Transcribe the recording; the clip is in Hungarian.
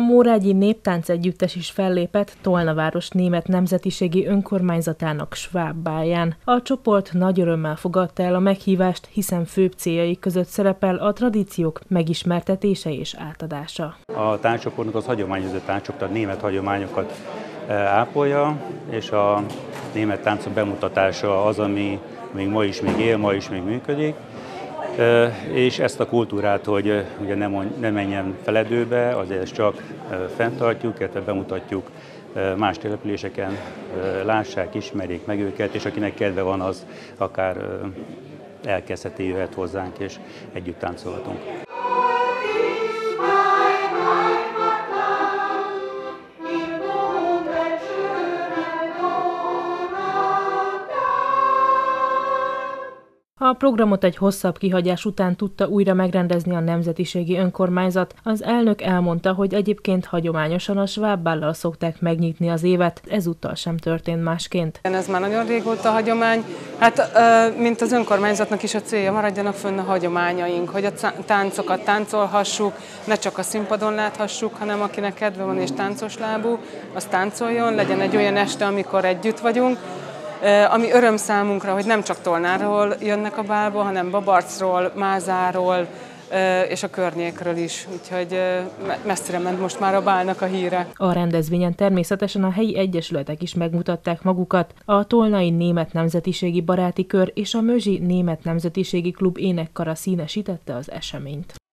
Mórágyi Néptánc Együttes is fellépett Tolnaváros német nemzetiségi önkormányzatának Schwab-báján. A csoport nagy örömmel fogadta el a meghívást, hiszen főbb céljai között szerepel a tradíciók megismertetése és átadása. A tánccsoportnak az hagyományozó táncok, tehát német hagyományokat ápolja, és a német táncok bemutatása az, ami még ma is még él, ma is még működik. És ezt a kultúrát, hogy ugye ne menjen feledőbe, azért csak fenntartjuk, illetve bemutatjuk más településeken, lássák, ismerjék meg őket, és akinek kedve van, az akár elkezdheti, jöhet hozzánk, és együtt táncolhatunk. A programot egy hosszabb kihagyás után tudta újra megrendezni a Nemzetiségi Önkormányzat. Az elnök elmondta, hogy egyébként hagyományosan a Schwab-bállal szokták megnyitni az évet, ezúttal sem történt másként. Ez már nagyon régóta hagyomány. Hát, mint az önkormányzatnak is a célja, maradjanak fönn a hagyományaink, hogy a táncokat táncolhassuk, ne csak a színpadon láthassuk, hanem akinek kedve van és táncos lábú, az táncoljon, legyen egy olyan este, amikor együtt vagyunk. Ami öröm számunkra, hogy nem csak Tolnáról jönnek a bálba, hanem Babarcról, Mázáról és a környékről is. Úgyhogy messzire ment most már a bálnak a híre. A rendezvényen természetesen a helyi egyesületek is megmutatták magukat. A Tolnai Német Nemzetiségi Baráti Kör és a Mözsi Német Nemzetiségi Klub énekkara színesítette az eseményt.